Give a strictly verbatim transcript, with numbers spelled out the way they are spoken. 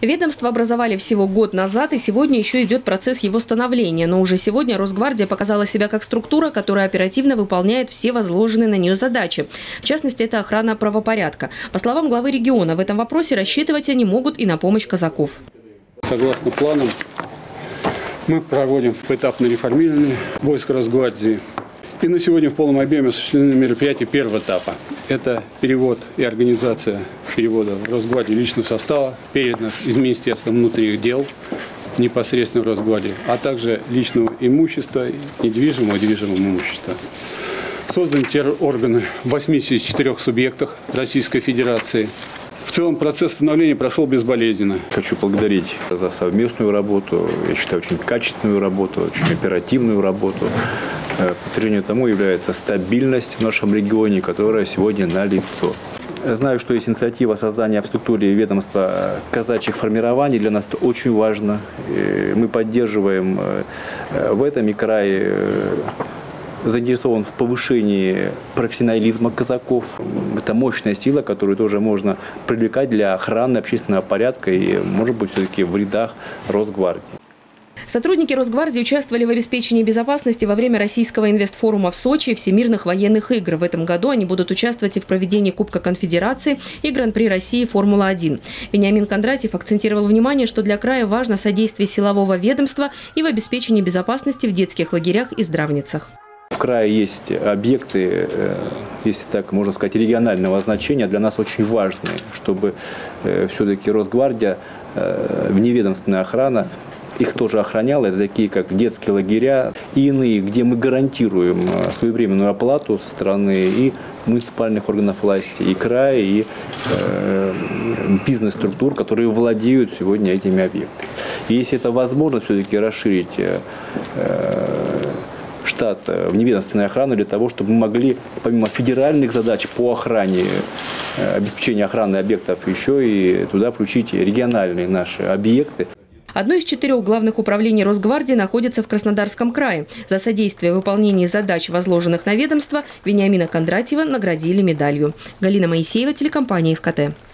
Ведомство образовали всего год назад, и сегодня еще идет процесс его становления. Но уже сегодня Росгвардия показала себя как структура, которая оперативно выполняет все возложенные на нее задачи. В частности, это охрана правопорядка. По словам главы региона, в этом вопросе рассчитывать они могут и на помощь казаков. Согласно планам, мы проводим поэтапное реформирование войск Росгвардии. И на сегодня в полном объеме осуществлены мероприятия первого этапа. Это перевод и организация перевода в Росгвардию личного состава, передано из Министерства внутренних дел непосредственно в Росгвардии, а также личного имущества, недвижимого и движимого имущества. Созданы терорганы в восьмидесяти четырёх субъектах Российской Федерации. В целом процесс становления прошел безболезненно. Хочу поблагодарить за совместную работу, я считаю, очень качественную работу, очень оперативную работу. Подтверждением тому является стабильность в нашем регионе, которая сегодня налицо. Знаю, что есть инициатива создания в структуре ведомства казачьих формирований. Для нас это очень важно. Мы поддерживаем в этом и край заинтересован в повышении профессионализма казаков. Это мощная сила, которую тоже можно привлекать для охраны общественного порядка и, может быть, все-таки в рядах Росгвардии. Сотрудники Росгвардии участвовали в обеспечении безопасности во время российского инвестфорума в Сочи и всемирных военных игр. В этом году они будут участвовать и в проведении Кубка Конфедерации и Гран-при России Формула один. Вениамин Кондратьев акцентировал внимание, что для края важно содействие силового ведомства и в обеспечении безопасности в детских лагерях и здравницах. В крае есть объекты, если так можно сказать, регионального значения, для нас очень важные, чтобы все-таки Росгвардия, вневедомственная охрана, их тоже охраняла. Это такие, как детские лагеря и иные, где мы гарантируем своевременную оплату со стороны и муниципальных органов власти, и края, и э, бизнес-структур, которые владеют сегодня этими объектами. И если это возможно, все-таки расширить э, штат вневедомственной охраны для того, чтобы мы могли, помимо федеральных задач по охране, обеспечению охраны объектов, еще и туда включить региональные наши объекты. Одно из четырех главных управлений Росгвардии находится в Краснодарском крае. За содействие в выполнении задач, возложенных на ведомство, Вениамина Кондратьева наградили медалью. Галина Моисеева, телекомпания ФКТ.